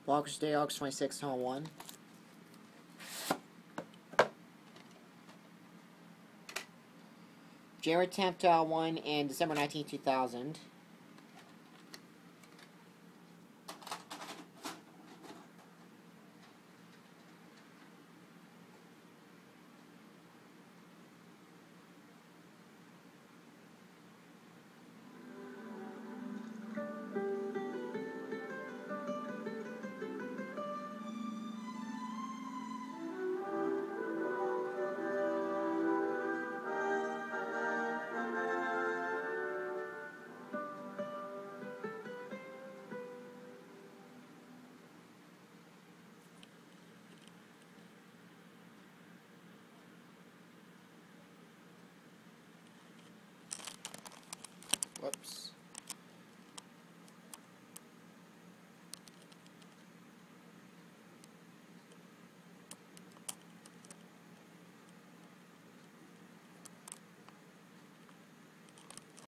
Walker's Day, August 26, 2001. January 10th, 2001, and December 19th, 2000. Whoops.